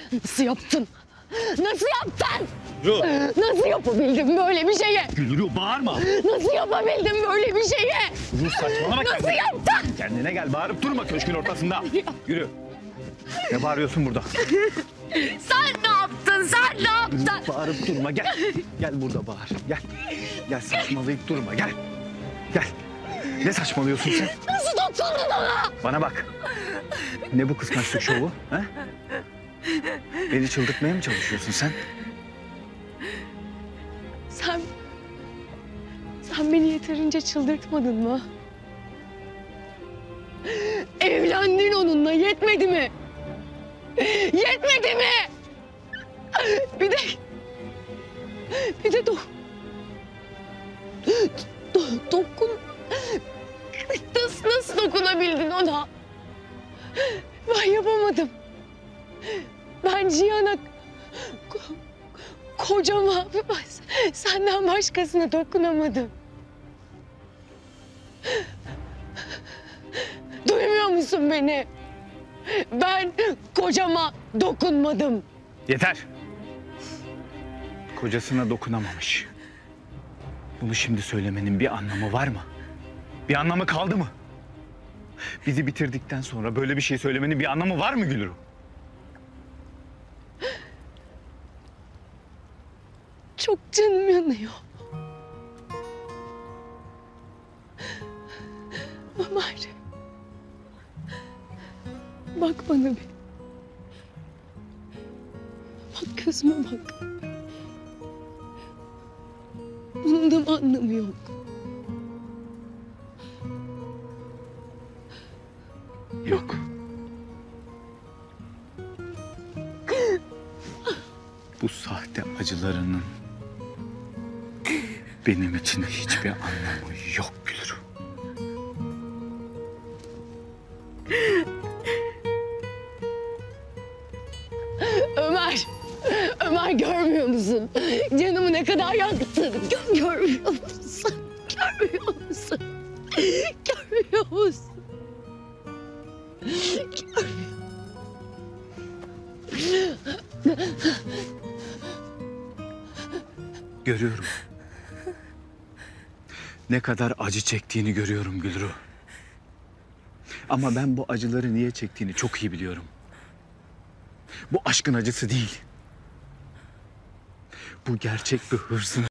Nasıl yaptın? Nasıl yaptın? Gülru. Nasıl yapabildin böyle bir şeyi? Gülru bağırma. Nasıl yapabildin böyle bir şeyi? Gülru saçmalama. Nasıl yaptın? Kendine gel, bağırıp durma köşkün ortasında. Yürü. Ne bağırıyorsun burada? Sen ne yaptın? Sen ne yaptın? Bağırıp durma, gel. Gel burada bağır, gel. Gel saçmalayıp durma, gel. Gel. Ne saçmalıyorsun sen? Nasıl dokundun ona? Bana bak. Ne bu kıskançlık şovu? Ha? Beni çıldırtmaya mı çalışıyorsun sen? Sen beni yeterince çıldırtmadın mı? Evlendin onunla, yetmedi mi? Yetmedi mi? Bir de dokun. Nasıl dokunabildin ona? Ben yapamadım. Ben Cihan'a kocama senden başkasına dokunamadım. Duymuyor musun beni? Ben kocama dokunmadım. Yeter. Kocasına dokunamamış. Bunu şimdi söylemenin bir anlamı var mı? Bir anlamı kaldı mı? Bizi bitirdikten sonra böyle bir şey söylemenin bir anlamı var mı Gülru? Çok canım yanıyor. Ömer. Bak bana bir. Bak gözüme bak. Bunun da mı anlamı yok? Yok. Bu sahte acılarının benim için hiçbir anlamı yok Gülru. Ömer. Ömer görmüyor musun? Canımı ne kadar yaktın. Görmüyor musun? Görmüyor musun? Görmüyor musun? Görüyorum. Ne kadar acı çektiğini görüyorum Gülru. Ama ben bu acıları niye çektiğini çok iyi biliyorum. Bu aşkın acısı değil. Bu gerçek bir hırsın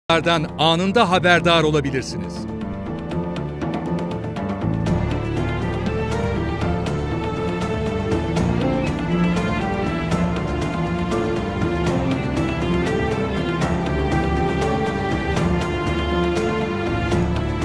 anında haberdar olabilirsiniz.